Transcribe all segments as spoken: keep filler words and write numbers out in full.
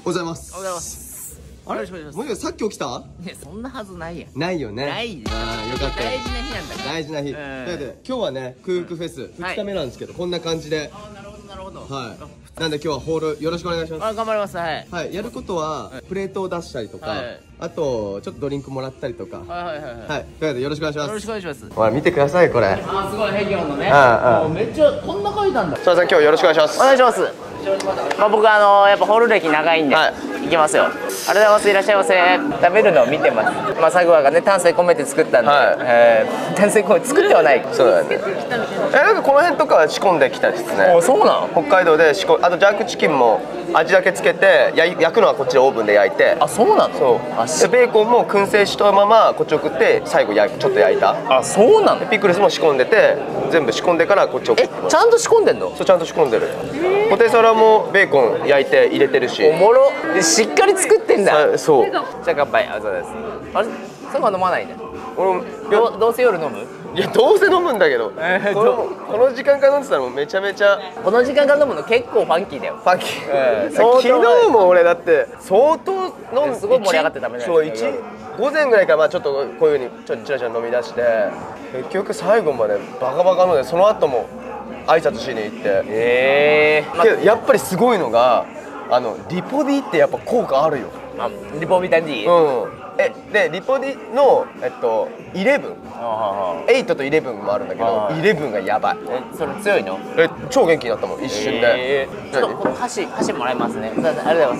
ございます。 おはようございます。 あれ、もしかさっき起きた？ ね、そんなはずないやん。 ないよね。 ない。 ああ、よかった。 大事な日なんだから。 大事な日。ということで、今日はね、クークフェスふつかめなんですけど、こんな感じで。 ああ、なるほど、なるほど。 はい。なんで今日はホールよろしくお願いします。 あ、頑張ります。はい。 はい、やることはプレートを出したりとか、あとちょっとドリンクもらったりとか。はいはいはいはい。はい。ということでよろしくお願いします。 よろしくお願いします。 ほら見てくださいこれ。 あ、すごいヘギョンのね。ああ。めっちゃこんな書いたんだ。 さあさん今日よろしくお願いします。 お願いします。まあ僕あのやっぱホール歴長いんで、行きますよ。ありがとうございます。いらっしゃいませ。食べるのを見てます。まあサグワがね丹精込めて作ったんで、丹精込めて作ってはない。 そうだね。えなんかこの辺とかは仕込んできたですね。 あ、そうなの？ 北海道で仕込、あとジャークチキンも味だけつけて焼くのはこっちでオーブンで焼いて。 あ、そうなの？ そう。でベーコンも燻製したままこっち送って最後焼ちょっと焼いた。 あ、そうなの？ ピクルスも仕込んでて全部仕込んでからこっち送って。 え、ちゃんと仕込んでんの？そう、 ちゃんと仕込んでる。ポテサラもベーコン焼いて入れてるし。 おもろ。でしっかり作ってんだ。 そう。 じゃあ乾杯。あ、そうです。あれ、そうは飲まないね。 俺どどうせ夜飲む？ いやどうせ飲むんだけど、えー、このこの時間から飲んでたらもうめちゃめちゃこの時間から飲むの結構ファンキーだよ。 ファンキー、えー、昨日も俺だって相当飲んですごい盛り上がってダメだよ。 そういち午前ぐらいからまあちょっとこういうふうにちょっとチラチラ飲み出して結局最後までバカバカ飲んでその後も挨拶しに行って、えー、けどやっぱりすごいのがあのリポディってやっぱ効果あるよ。 あ、リポビタン D？ うん。えでリポディのえっとじゅういち、はちとじゅういちもあるんだけどじゅういちがやばい。 え、それ強いの？ え超元気になったもん一瞬で。 ちょっとこの箸箸もらいますね。ありがとうございます。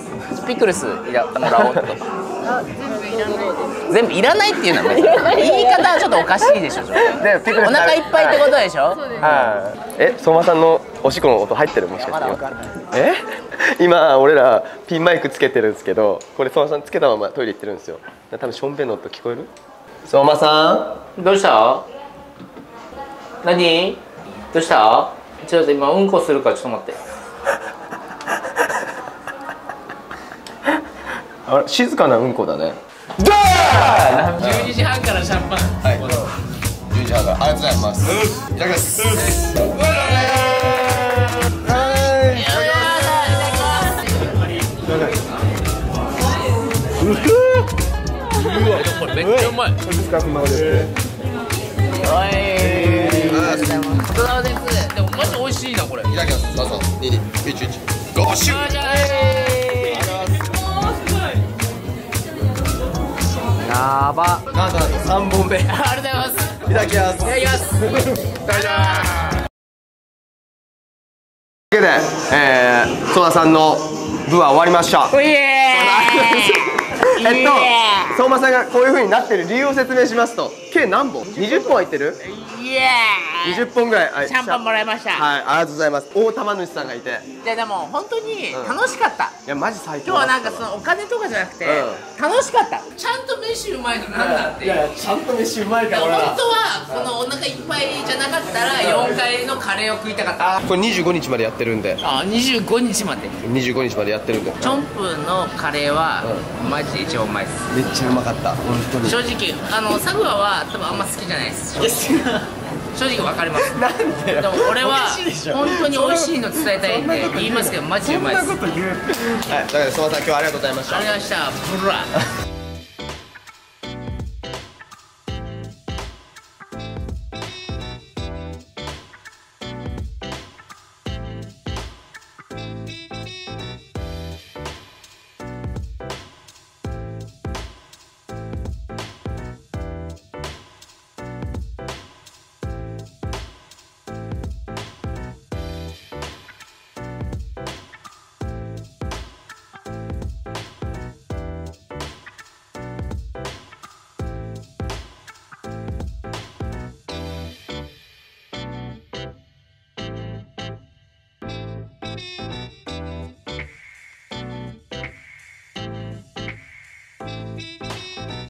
ピクルスいらもらおうと。全部いらないっていうのは言い方はちょっとおかしいでしょ。お腹いっぱいってことでしょ。 え、相馬さんのおしっこの音入ってるもしかして。え？今俺らピンマイクつけてるんですけど、これ相馬さんつけたままトイレ行ってるんですよ。多分ションベンの音聞こえる？相馬さん。どうした？何？どうした？ちょっと今うんこするからちょっと待って。 あれ静かなうんこだね。 じゅうにじはんからシャンパン。はい。 じゅうにじはんからありがとうございます。いただきます。 これめっちゃうまい。おい。ありがとうございます。でもマジ美味しいなこれ。いただきます。 どうぞ。に、に、いち、いち。ゴシュ。 やば。 なんだ三本目。 ありがとうございます。 いただきます。 いただきます。 というわけで、えー、ソダさんの部は終わりました。 イエーイ。 えっと、相馬さんがこういう風になってる理由を説明しますと、計何本？にじゅっぽん入ってる？ イエーイ。 にじゅっぽんぐらい。 シャンパンもらいました。 はい、ありがとうございます。大玉主さんがいて。 いやでも本当に楽しかった。 いやマジ最高。 今日はなんかそのお金とかじゃなくて楽しかった。ちゃんと飯うまいのなんだって。いやちゃんと飯うまいから。 本当はこのお腹いっぱいじゃなかったらよんかいのカレーを食いたかった。 これにじゅうごにちまでやってるんで。 あ、にじゅうごにちまで。 にじゅうごにちまでやってるんで。 チョンプのカレーはマジで一番うまいです。 めっちゃうまかった。本当に。 正直あのサグワは多分あんま好きじゃないです。正直わかります。なんでよ。でも俺は本当に美味しいの伝えたいんで言いますけどマジでうまいです。 はい、だから相馬さん今日はありがとうございました。 ありがとうございました。ブラ。